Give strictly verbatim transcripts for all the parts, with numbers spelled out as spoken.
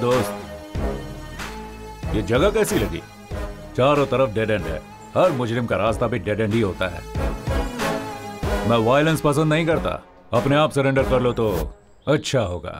दोस्त, ये जगह कैसी लगी? चारों तरफ डेड एंड है। हर मुजरिम का रास्ता भी डेड एंड ही होता है। मैं वायलेंस पसंद नहीं करता। अपने आप सरेंडर कर लो तो अच्छा होगा।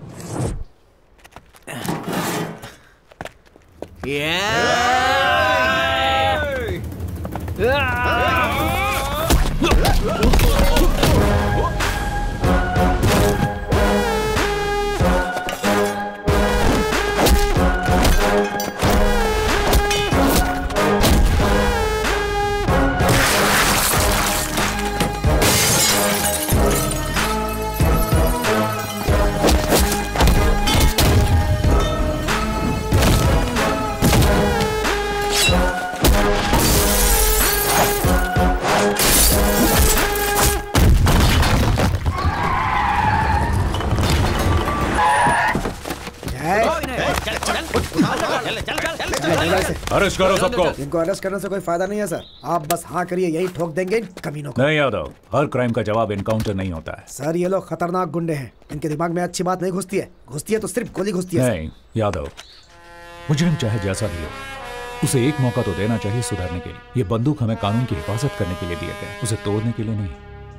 अरेस्ट करो सबको। इनको अरेस्ट करने से कोई फायदा नहीं है सर। आप बस हाँ करिए, यही ठोक देंगे इन कमीनों को। नहीं यादव, हर क्राइम का जवाब एनकाउंटर नहीं होता है। सर ये लोग खतरनाक गुंडे हैं। इनके दिमाग में अच्छी बात नहीं घुसती है। घुसती है तो सिर्फ गोली घुसती है। नहीं यादव, मुजरिम चाहे जैसा भी हो, उसे एक मौका तो देना चाहिए सुधरने के लिए। ये बंदूक हमें कानून की हिफाजत करने के लिए दिए गए, उसे तोड़ने के लिए नहीं।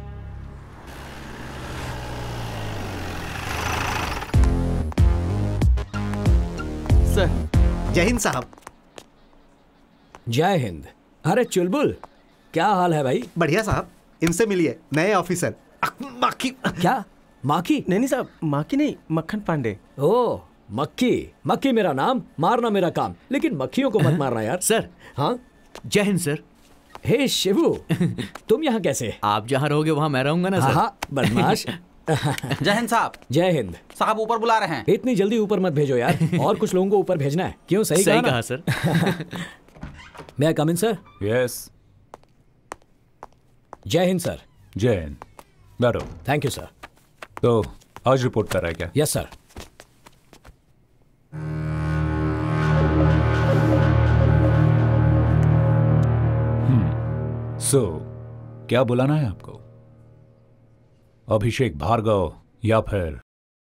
सर जय हिंद साहब। जय हिंद। अरे चुलबुल, क्या हाल है भाई? बढ़िया साहब, इनसे मिलिए, नए ऑफिसर। माखी। क्या माखी? नहीं नहीं साहब, माखी नहीं, मक्खन पांडे। ओ मक्खी। मक्खी मेरा नाम, मारना मेरा काम, लेकिन मक्खियों को मत मारना यार। सर। हाँ जय हिंद सर। हे शिवू, तुम यहाँ कैसे? आप जहाँ रहोगे वहाँ मैं रहूंगा ना सर। हाँ बदमाश। जय हिंद साहब। जय हिंद साहब, ऊपर बुला रहे हैं। इतनी जल्दी ऊपर मत भेजो यार, और कुछ लोगों को ऊपर भेजना है। क्यों? सही सही कहा कहा सर। मैं आई कम इन सर? यस। जय हिंद सर। जय हिंद। बैठो। Thank you sir. तो आज रिपोर्ट कर रहा है क्या? Yes sir. हम्म सो क्या बुलाना है आपको? अभिषेक भार्गव या फिर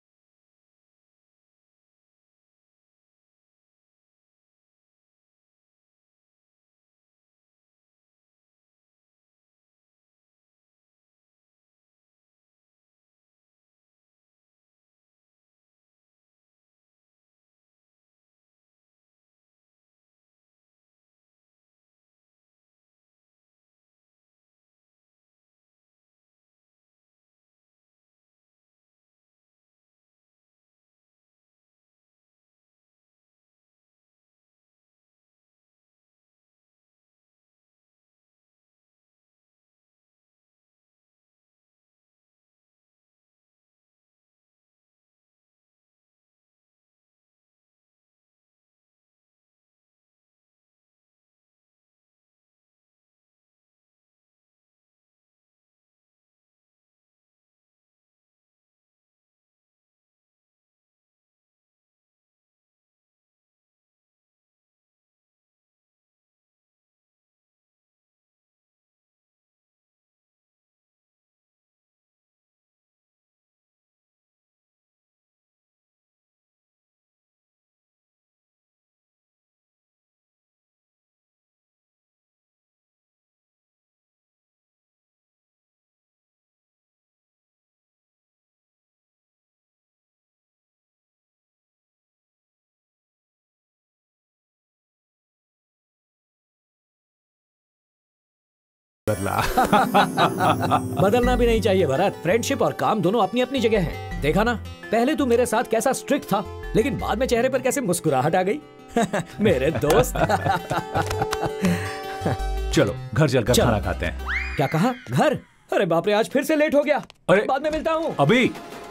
बदला? बदलना भी नहीं चाहिए भरत। फ्रेंडशिप और काम दोनों अपनी अपनी जगह हैं। देखा ना, पहले तू मेरे साथ कैसा स्ट्रिक्ट था, लेकिन बाद में चेहरे पर कैसे मुस्कुराहट आ गई। मेरे दोस्त। चलो घर चलकर खाना खाते हैं। क्या कहा? घर? अरे बाप रे, आज फिर से लेट हो गया। अरे बाद में मिलता हूँ। अभी